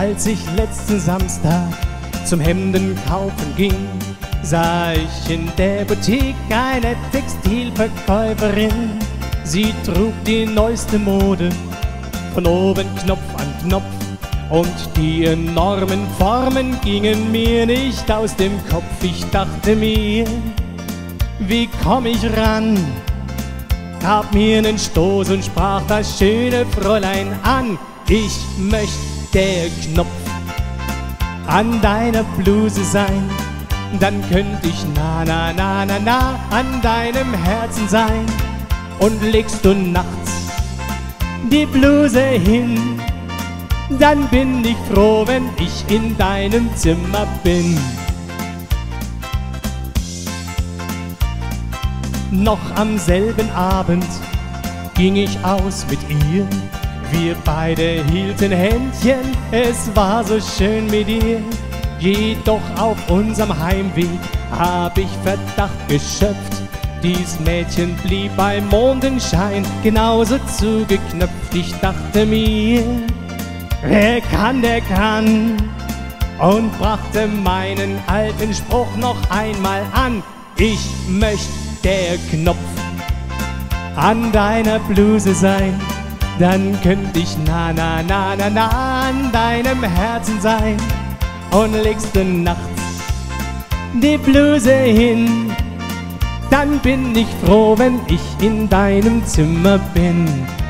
Als ich letzten Samstag zum Hemden kaufen ging, sah ich in der Boutique eine Textilverkäuferin. Sie trug die neueste Mode, von oben Knopf an Knopf, und die enormen Formen gingen mir nicht aus dem Kopf. Ich dachte mir, wie komm ich ran? Gab mir nen Stoß und sprach das schöne Fräulein an. Ich möchte der Knopf an deiner Bluse sein, dann könnte ich na na na na na an deinem Herzen sein. Und legst du nachts die Bluse hin, dann bin ich froh, wenn ich in deinem Zimmer bin. Noch am selben Abend ging ich aus mit ihr. Wir beide hielten Händchen, es war so schön mit ihr. Jedoch auf unserem Heimweg hab ich Verdacht geschöpft. Dies Mädchen blieb beim Mondenschein genauso zugeknöpft. Ich dachte mir, wer kann, der kann. Und brachte meinen alten Spruch noch einmal an. Ich möchte der Knopf an deiner Bluse sein, dann könnte ich na na na na na an deinem Herzen sein. Und legst du nachts die Bluse hin, dann bin ich froh, wenn ich in deinem Zimmer bin.